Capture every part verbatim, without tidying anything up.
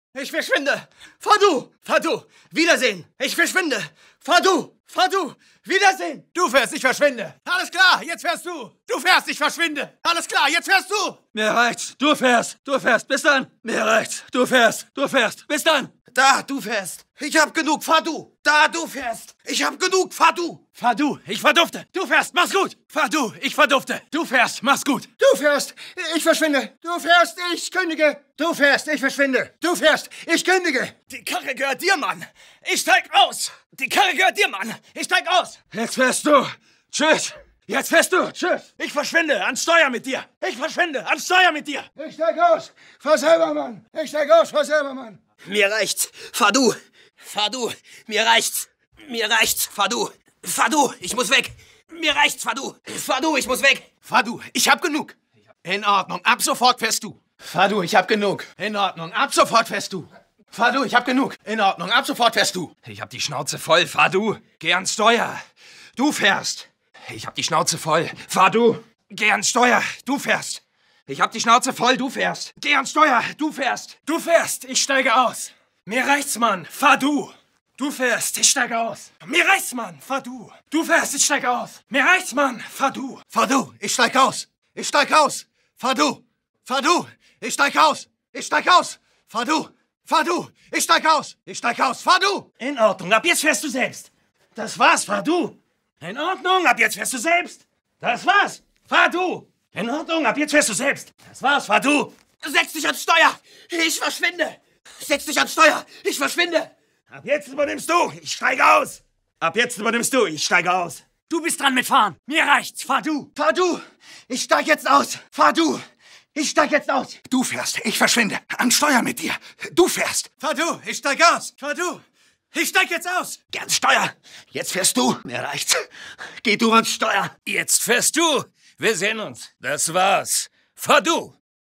Ich verschwinde. Fahr du. Fahr du. Wiedersehen. Ich verschwinde. Fahr du. Fahr du. Wiedersehen. Du fährst, ich verschwinde. Alles klar, jetzt fährst du. Du fährst, ich verschwinde. Alles klar, jetzt fährst du. Mir reicht's. Du fährst. Du fährst. Bis dann. Mir reicht's. Du fährst. Du fährst. Bis dann. Da, du fährst. Ich hab genug. Fahr du. Da, du fährst. Ich hab genug. Fahr du. Fahr du, ich verdufte. Du fährst, mach's gut. Fahr du, ich verdufte. Du fährst, mach's gut. Du fährst. Ich verschwinde. Du fährst. Ich kündige. Du fährst. Ich verschwinde. Du fährst. Ich kündige. Die Karre gehört dir, Mann. Ich steig aus. Die Karre gehört dir, Mann. Ich steig aus. Jetzt fährst du. Tschüss. Jetzt fährst du. Tschüss. Ich verschwinde an Steuer mit dir. Ich verschwinde an Steuer mit dir. Ich steig aus. Fahr selber, Mann. Ich steig aus. Fahr selber, Mann. Mir reicht's. Fahr du. Fahr du. Mir reicht's. Mir reicht's. Fahr du. Fahr du. Ich muss weg. Mir reicht's. Fahr du. Fahr du. Ich muss weg. Fahr du. Ich hab genug. In Ordnung. Ab sofort fährst du. Fahr du. Ich hab genug. In Ordnung. Ab sofort fährst du. Fahr du. Ich hab genug. In Ordnung. Ab sofort fährst du. Ich hab die Schnauze voll. Fahr du. Geh ans Steuer. Du fährst. Ich hab die Schnauze voll. Fahr du. Geh ans Steuer. Du fährst. Ich hab die Schnauze voll. Du fährst. Geh ans Steuer. Du fährst. Du fährst. Ich steige aus. Mir reicht's, Mann. Fahr du. Du fährst. Ich steige aus. Mir reicht's, Mann. Fahr du. Du fährst. Ich steige aus. Mir reicht's, Mann. Fahr du. Fahr du. Ich steig aus. Ich steig aus. Fahr du. Fahr du. Ich steig aus. Ich steig aus. Fahr du. Fahr du. Ich steig aus. Ich steig aus. Fahr du. In Ordnung. Ab jetzt fährst du selbst. Das war's. Fahr du. In Ordnung. Ab jetzt fährst du selbst. Das war's. Fahr du. In Ordnung. Ab jetzt fährst du selbst. Das war's. Fahr du. Setz dich ans Steuer. Ich verschwinde. Setz dich ans Steuer. Ich verschwinde. Ab jetzt übernimmst du. Ich steige aus. Ab jetzt übernimmst du. Ich steige aus. Du bist dran mit Fahren. Mir reicht's. Fahr du. Fahr du. Ich steig jetzt aus. Fahr du. Ich steig jetzt aus. Du fährst. Ich verschwinde. An Steuer mit dir. Du fährst. Fahr du. Ich steig aus. Fahr du. Ich steig jetzt aus. Geh ans Steuer. Jetzt fährst du. Mir reicht's. Geh du ans Steuer. Jetzt fährst du. Wir sehen uns. Das war's. Fahr du.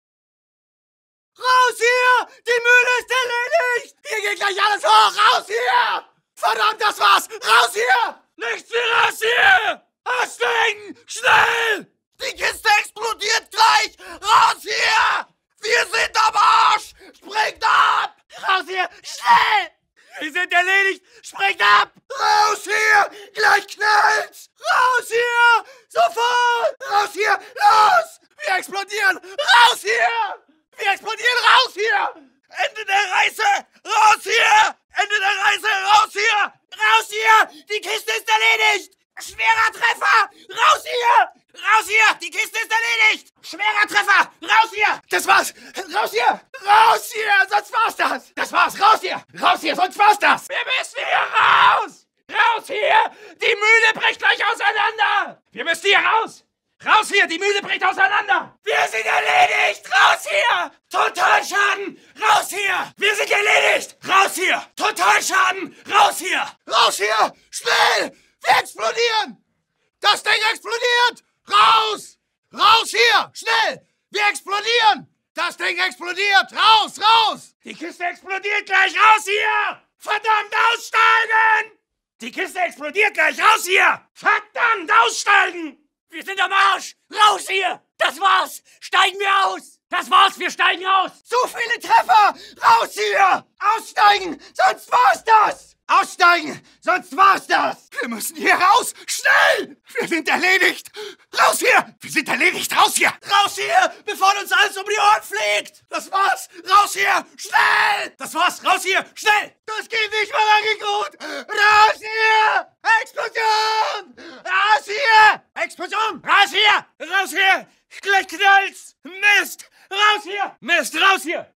Raus hier! Die Mühle ist erledigt! Hier geht gleich alles hoch! Raus hier! Verdammt, das war's! Raus hier! Nichts wie raus hier! Aussteigen! Schnell! Die Kiste explodiert gleich! Raus hier! Wir sind am Arsch! Springt ab! Raus hier! Schnell! Wir sind erledigt! Springt ab! Raus hier! Gleich knallt's! Raus hier! Sofort! Raus hier! Los! Wir explodieren! Raus hier! Wir explodieren! Raus hier! Ende der Reise! Raus hier! Ende der Reise! Raus hier! Raus hier! Die Kiste ist erledigt! Schwerer Treffer! Raus hier! Raus hier! Die Kiste ist erledigt! Schwerer Treffer! Raus hier! Das war's! Raus hier! Raus hier! Sonst war's das! Das war's! Raus hier! Raus hier! Sonst war's das! Wir müssen hier raus! Raus hier! Die Mühle bricht gleich auseinander! Wir müssen hier raus! Raus hier! Die Mühle bricht auseinander! Wir sind erledigt! Raus hier! Totalschaden! Raus hier! Wir sind erledigt! Raus hier! Totalschaden! Raus hier! Raus hier! Schnell! Wir explodieren! Das Ding explodiert! Raus! Raus hier! Schnell! Wir explodieren! Das Ding explodiert! Raus! Raus! Die Kiste explodiert gleich! Raus hier! Verdammt, aussteigen! Die Kiste explodiert gleich! Raus hier! Verdammt, aussteigen! Wir sind am Arsch! Raus hier! Das war's! Steigen wir aus! Das war's, wir steigen aus! Zu viele Treffer! Raus hier! Aussteigen! Sonst war's das! Aussteigen! Sonst war's das! Wir müssen hier raus! Schnell! Wir sind erledigt! Raus hier! Wir sind erledigt! Raus hier! Raus hier! Bevor uns alles um die Ohren fliegt! Das war's! Raus hier! Schnell! Das war's! Raus hier! Schnell! Das geht nicht mehr lange gut! Raus hier! Explosion! Raus hier! Explosion! Raus hier! Raus hier! Gleich knallt's! Mist! Raus hier! Mist! Raus hier!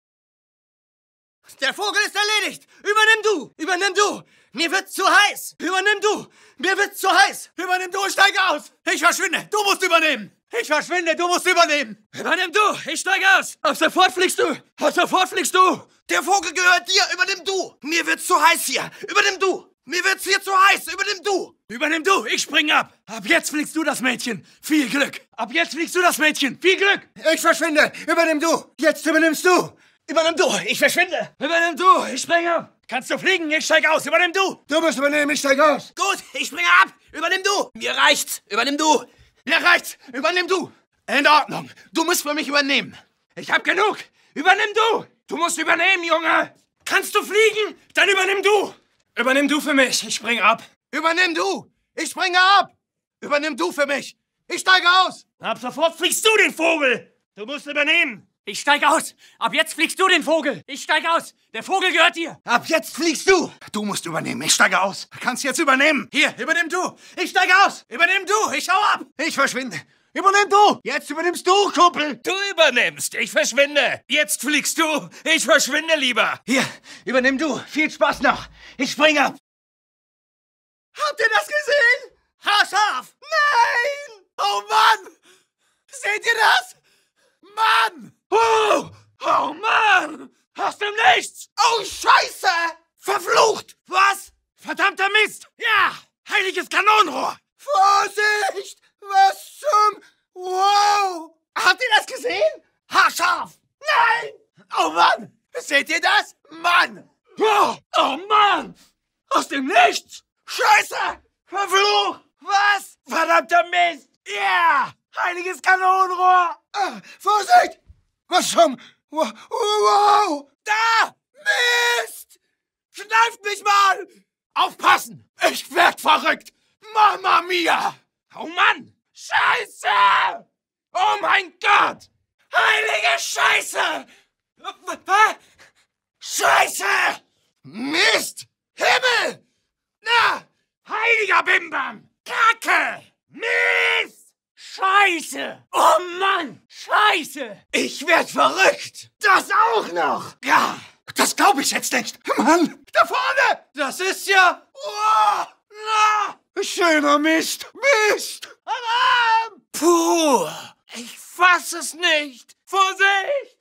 Der Vogel ist erledigt! Übernimm du! Übernimm du! Mir wird's zu heiß! Übernimm du! Mir wird's zu heiß! Übernimm du! Steig aus! Ich verschwinde! Du musst übernehmen! Ich verschwinde! Du musst übernehmen! Übernimm du! Ich steig aus! Ab sofort fliegst du! Ab sofort fliegst du! Der Vogel gehört dir! Übernimm du! Mir wird's zu heiß hier! Übernimm du! Mir wird's hier zu heiß! Übernimm du! Übernimm du! Ich spring ab! Ab jetzt fliegst du das Mädchen! Viel Glück! Ab jetzt fliegst du das Mädchen! Viel Glück! Ich verschwinde! Übernimm du! Jetzt übernimmst du! Übernimm du! Ich verschwinde! Übernimm du! Ich spring ab! Kannst du fliegen? Ich steig aus! Übernimm du! Du musst übernehmen! Ich steig aus! Gut, ich springe ab! Übernimm du! Mir reicht's! Übernimm du! Mir reicht's! Übernimm du! In Ordnung! Du musst für mich übernehmen! Ich hab genug! Übernimm du! Du musst übernehmen, Junge! Kannst du fliegen? Dann übernimm du. Übernimm du für mich. Ich spring ab. Übernimm du! Ich springe ab! Übernimm du für mich! Ich steige aus! Ab sofort fliegst du den Vogel. Du musst übernehmen. Ich steig aus. Ab jetzt fliegst du den Vogel. Ich steig aus. Der Vogel gehört dir. Ab jetzt fliegst du! Du musst übernehmen. Ich steige aus. Kannst jetzt übernehmen. Hier, übernimm du! Ich steige aus! Übernimm du! Ich hau ab! Ich verschwinde. Übernimm du! Jetzt übernimmst du, Kumpel! Du übernimmst. Ich verschwinde. Jetzt fliegst du. Ich verschwinde lieber. Hier, übernimm du. Viel Spaß noch. Ich springe ab. Habt ihr das gesehen? Haarscharf! Nein! Oh Mann! Seht ihr das? Mann! Oh, oh Mann! Aus dem Nichts! Oh Scheiße! Verflucht! Was? Verdammter Mist! Ja! Heiliges Kanonenrohr! Vorsicht! Was zum... Wow! Habt ihr das gesehen? Haarscharf! Nein! Oh Mann! Seht ihr das? Mann! Oh, oh Mann! Aus dem Nichts! Scheiße! Verflucht! Was? Verdammter Mist! Ja! Heiliges Kanonenrohr! Ah, Vorsicht! Was zum... Wow! wow. Da! Mist! Schneift mich mal! Aufpassen! Ich werd verrückt! Mama mia! Oh Mann! Scheiße! Oh mein Gott! Heilige Scheiße! Was? Scheiße! Mist! Himmel! Na! Heiliger Bimbam! Kacke! Mist! Scheiße! Oh Mann! Scheiße! Ich werd verrückt! Das auch noch! Ja! Das glaube ich jetzt nicht! Mann! Da vorne! Das ist ja... Oh, na, schöner Mist! Mist! Alarm! Puh! Ich fass es nicht! Vorsicht!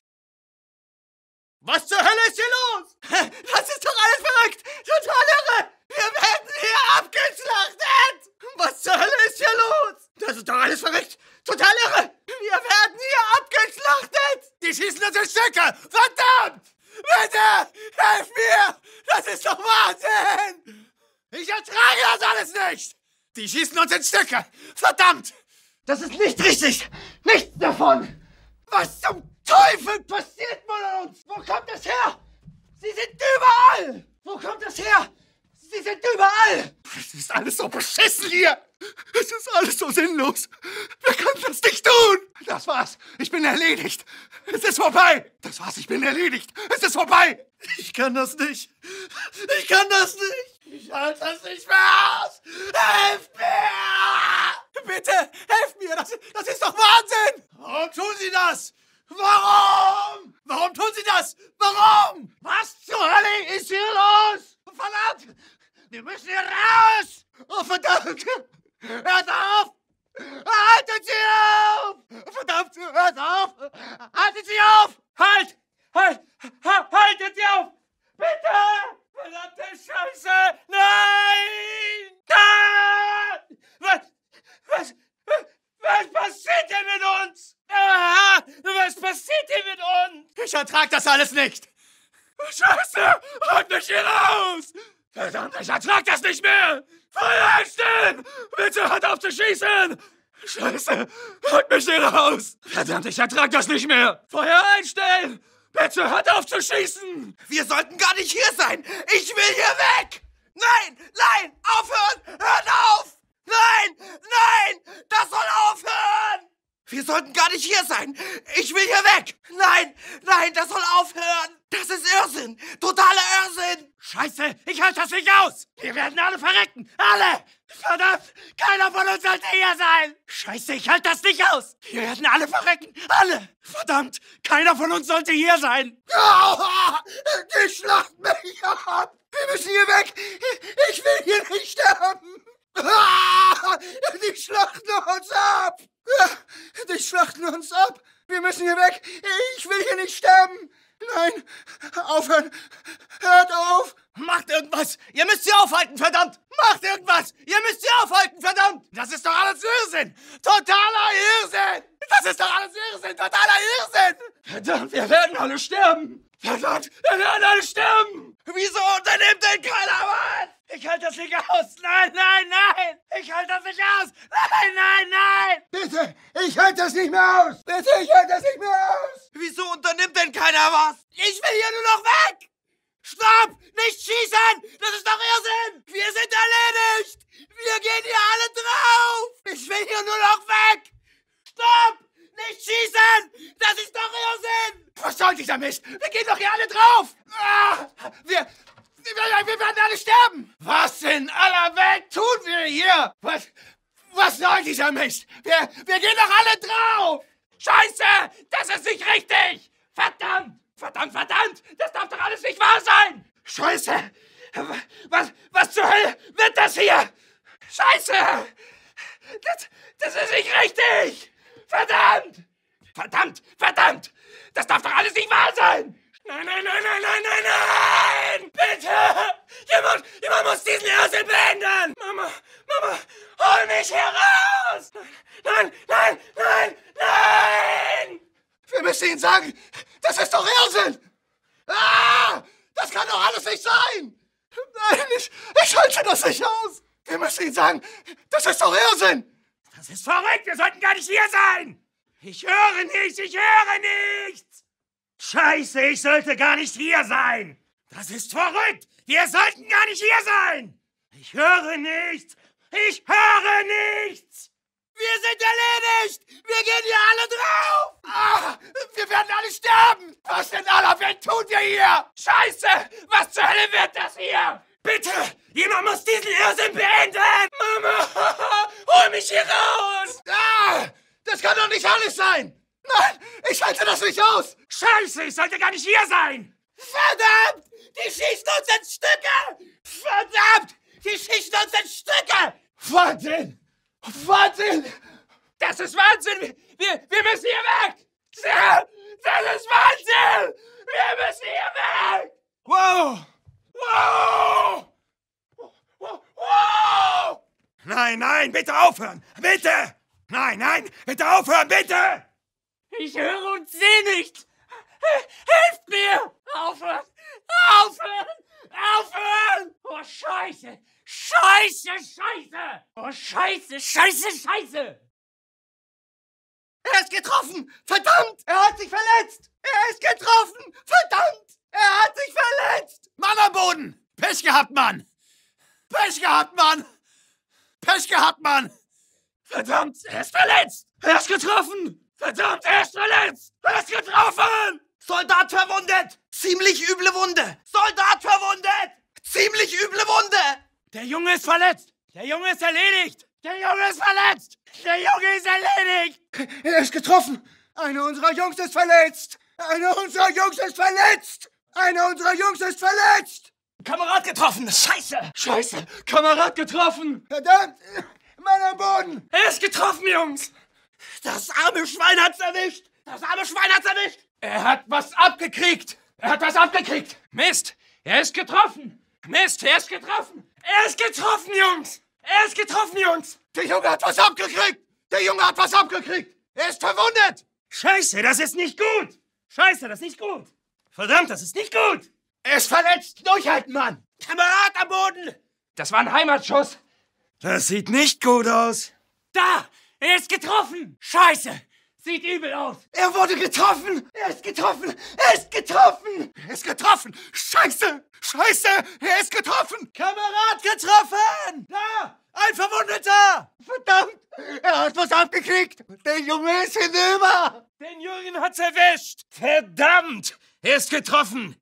Was zur Hölle ist hier los? Das ist doch alles verrückt! Total irre! Wir werden hier abgeschlachtet! Was zur Hölle ist hier los? Das ist doch alles verrückt! Total irre! Wir werden hier abgeschlachtet! Die schießen uns in Stücke! Verdammt! Bitte! Helf mir! Das ist doch Wahnsinn! Ich ertrage das alles nicht! Die schießen uns in Stücke! Verdammt! Das ist nicht richtig! Nichts davon! Was zum Teufel passiert mit uns? Wo kommt das her? Sie sind überall! Wo kommt das her? Sie sind überall! Es ist alles so beschissen hier! Es ist alles so sinnlos! Wir können das nicht tun! Das war's! Ich bin erledigt! Es ist vorbei! Das war's, ich bin erledigt! Es ist vorbei! Ich kann das nicht! Ich kann das nicht! Ich halte das nicht mehr aus! Helft mir! Bitte, helft mir! Das, das ist doch Wahnsinn! Warum tun Sie das? Warum? Warum tun Sie das? Warum? Was zur Hölle ist hier los? Verdammt! Wir müssen hier raus! Oh, verdammt! Hört auf! Haltet Sie auf! Verdammt! Hört auf! Haltet Sie auf! Halt! Halt! Ha, haltet Sie auf! Bitte! Verdammte Scheiße! Nein! Da! Was? Was? Was passiert denn mit uns? Ah, was passiert denn mit uns? Ich ertrag das alles nicht! Scheiße! Holt mich hier raus! Verdammt, ich ertrag das nicht mehr! Feuer einstellen! Bitte hört auf zu schießen! Scheiße! Holt mich hier raus! Verdammt, ich ertrag das nicht mehr! Feuer einstellen! Bitte hört auf zu schießen! Wir sollten gar nicht hier sein! Ich will hier weg! Nein! Nein! Aufhören! Hört auf! Nein! Nein! Das soll aufhören! Wir sollten gar nicht hier sein! Ich will hier weg! Nein! Nein! Das soll aufhören! Das ist Irrsinn! Totaler Irrsinn! Scheiße! Ich halte das nicht aus! Wir werden alle verrecken! Alle! Verdammt! Keiner von uns sollte hier sein! Scheiße! Ich halte das nicht aus! Wir werden alle verrecken! Alle! Verdammt! Keiner von uns sollte hier sein! Aua! Die schlachten mich ab! Wir müssen hier weg! Ich will hier nicht sterben! Ah! Die schlachten uns ab! Die schlachten uns ab! Wir müssen hier weg! Ich will hier nicht sterben! Nein! Aufhören! Hört auf! Macht irgendwas! Ihr müsst sie aufhalten, verdammt! Macht irgendwas! Ihr müsst sie aufhalten, verdammt! Das ist doch alles Irrsinn! Totaler Irrsinn! Das ist doch alles Irrsinn! Totaler Irrsinn! Verdammt, wir werden alle sterben! Verdammt, wir werden alle sterben! Wieso unternimmt denn keiner was? Ich halte das nicht aus! Nein, nein, nein! Ich halte das nicht aus! Nein, nein, nein! Bitte! Ich halte das nicht mehr aus! Bitte, ich halte das nicht mehr aus! Wieso unternimmt denn keiner was? Ich will hier nur noch weg! Stopp! Nicht schießen! Das ist doch Irrsinn! Wir sind erledigt! Wir gehen hier alle drauf! Ich will hier nur noch weg! Stopp! Nicht schießen! Das ist doch Irrsinn! Was soll dieser Mist? Wir gehen doch hier alle drauf! Ah, wir, wir, wir werden alle sterben! Was in aller Welt tun wir hier? Was, was soll dieser Mist? Wir, wir gehen doch alle drauf! Scheiße! Das ist nicht richtig! Verdammt! Verdammt, verdammt! Das darf doch alles nicht wahr sein! Scheiße! Was, was zur Hölle wird das hier? Scheiße! Das, das ist nicht richtig! Verdammt! Verdammt, verdammt! Das darf doch alles nicht wahr sein! Nein, nein, nein, nein, nein, nein, nein! Bitte! Jemand, jemand muss diesen Irrsinn beenden! Mama, Mama, hol mich hier raus! Nein, nein, nein, nein! Wir müssen ihnen sagen, das ist doch Irrsinn! Ah! Das kann doch alles nicht sein! Nein, ich, ich halte das nicht aus! Wir müssen ihnen sagen, das ist doch Irrsinn! Das ist verrückt, wir sollten gar nicht hier sein! Ich höre nichts, ich höre nichts! Scheiße, ich sollte gar nicht hier sein! Das ist verrückt! Wir sollten gar nicht hier sein! Ich höre nichts! Ich höre nichts! Wir sind erledigt! Wir gehen hier alle drauf! Ah, wir werden alle sterben! Was in aller Welt tun wir hier? Scheiße! Was zur Hölle wird das hier? Bitte! Jemand muss diesen Irrsinn beenden! Mama! Hol mich hier raus! Ah, das kann doch nicht alles sein! Nein, ich halte das nicht aus! Scheiße, ich sollte gar nicht hier sein! Verdammt! Die schießen uns in Stücke! Verdammt! Die schießen uns in Stücke! Wahnsinn! Wahnsinn! Das ist Wahnsinn! Wir, wir müssen hier weg! Das ist Wahnsinn! Wir müssen hier weg! Wow! Wow! Wow! Wow! Nein, nein, bitte aufhören! Bitte! Nein, nein, bitte aufhören, bitte! Ich höre und sehe nichts! Helft mir! Aufhören! Aufhören! Aufhören! Oh, Scheiße! Scheiße, Scheiße! Oh, Scheiße, Scheiße, Scheiße! Er ist getroffen! Verdammt! Er hat sich verletzt! Er ist getroffen! Verdammt! Er hat sich verletzt! Mann am Boden! Pech gehabt, Mann! Pech gehabt, Mann! Pech gehabt, Mann! Verdammt, er ist verletzt! Er ist getroffen! Verdammt, er ist verletzt! Er ist getroffen! Soldat verwundet! Ziemlich üble Wunde! Soldat verwundet! Ziemlich üble Wunde! Der Junge ist verletzt! Der Junge ist erledigt! Der Junge ist verletzt! Der Junge ist erledigt! Er ist getroffen! Einer unserer Jungs ist verletzt! Einer unserer Jungs ist verletzt! Einer unserer Jungs ist verletzt! Kamerad getroffen! Scheiße! Scheiße! Kamerad getroffen! Verdammt! Mann am Boden! Er ist getroffen, Jungs! Das arme Schwein hat's erwischt! Das arme Schwein hat's erwischt! Er hat was abgekriegt! Er hat was abgekriegt! Mist! Er ist getroffen! Mist! Er ist getroffen! Er ist getroffen, Jungs! Er ist getroffen, Jungs! Der Junge hat was abgekriegt! Der Junge hat was abgekriegt! Er ist verwundet! Scheiße, das ist nicht gut! Scheiße, das ist nicht gut! Verdammt, das ist nicht gut! Er ist verletzt! Durchhalten, Mann! Kamerad am Boden! Das war ein Heimatschuss! Das sieht nicht gut aus! Da! Er ist getroffen! Scheiße! Sieht übel aus! Er wurde getroffen! Er ist getroffen! Er ist getroffen! Er ist getroffen! Scheiße! Scheiße! Er ist getroffen! Kamerad getroffen! Da! Ein Verwundeter! Verdammt! Er hat was abgekriegt! Der Junge ist hinüber! Den Jungen hat's erwischt! Verdammt! Er ist getroffen!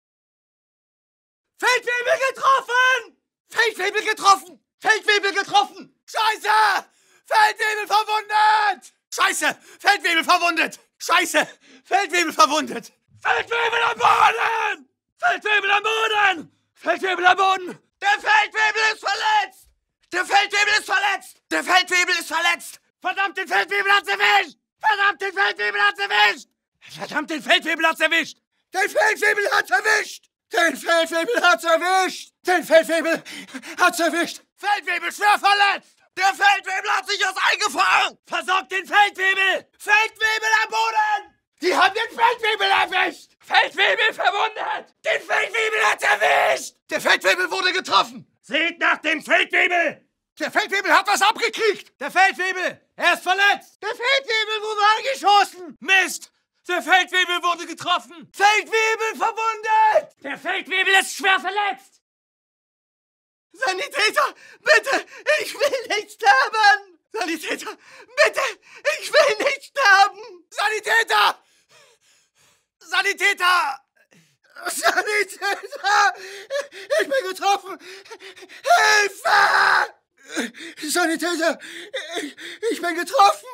Feldwebel getroffen! Feldwebel getroffen! Feldwebel getroffen! Scheiße! Feldwebel verwundet! Scheiße! Feldwebel verwundet! Scheiße! Feldwebel verwundet! Feldwebel am Boden! Feldwebel am Boden! Feldwebel am Boden! Der Feldwebel ist verletzt! Der Feldwebel ist verletzt! Der Feldwebel ist verletzt! Verdammt, den Feldwebel hat's erwischt! Verdammt, den Feldwebel hat's erwischt! Verdammt, den Feldwebel hat's erwischt! Den Feldwebel hat's erwischt! Den Feldwebel hat's erwischt! Den Feldwebel hat's erwischt! Feldwebel schwer verletzt! Der Feldwebel hat sich was eingefangen! Versorgt den Feldwebel! Feldwebel am Boden! Die haben den Feldwebel erwischt! Feldwebel verwundet! Den Feldwebel hat's erwischt! Der Feldwebel wurde getroffen! Seht nach dem Feldwebel! Der Feldwebel hat was abgekriegt! Der Feldwebel! Er ist verletzt! Der Feldwebel wurde angeschossen! Mist! Der Feldwebel wurde getroffen! Feldwebel verwundet! Der Der Feldwebel ist schwer verletzt! Sanitäter, bitte, ich will nicht sterben! Sanitäter, bitte, ich will nicht sterben! Sanitäter! Sanitäter! Sanitäter! Ich bin getroffen! Hilfe! Sanitäter! Ich, ich bin getroffen!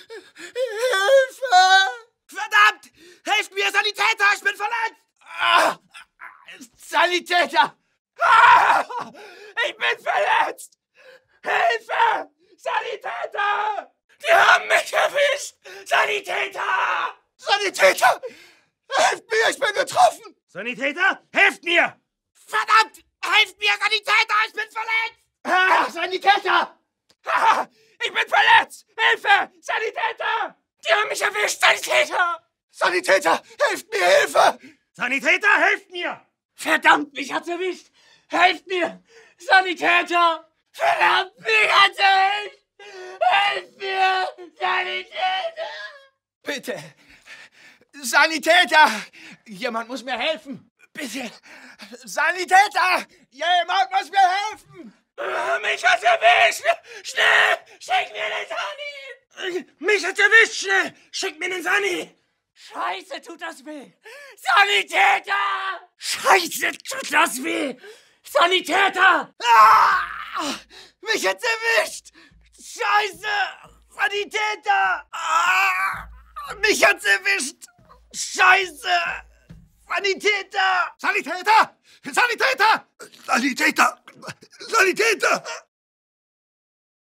Hilfe! Verdammt! Helft mir, Sanitäter! Ich bin verletzt! Ah, Sanitäter! Ah, ich bin verletzt! Hilfe! Sanitäter! Die haben mich erwischt! Sanitäter! Sanitäter! Helft mir, ich bin getroffen! Sanitäter, helft mir! Verdammt! Helft mir, Sanitäter! Ich bin verletzt! Ah, Sanitäter! Ah, ich bin verletzt! Hilfe! Sanitäter! Die haben mich erwischt! Sanitäter! Sanitäter, helft mir, Hilfe! Sanitäter, helft mir! Verdammt, mich hat's erwischt! Helft mir! Sanitäter! Verdammt, mich hat's erwischt! Helft mir! Sanitäter! Bitte! Sanitäter! Jemand muss mir helfen! Bitte! Sanitäter! Jemand muss mir helfen! Mich hat's erwischt! Schnell! Schick mir den Sani! Mich hat's erwischt! Schnell! Schick mir den Sani! Scheiße, tut das weh! Sanitäter! Scheiße, tut das weh! Sanitäter! Ah! Mich hat's erwischt! Scheiße! Sanitäter! Ah! Mich hat's erwischt! Scheiße! Sanitäter! Sanitäter! Sanitäter! Sanitäter! Sanitäter!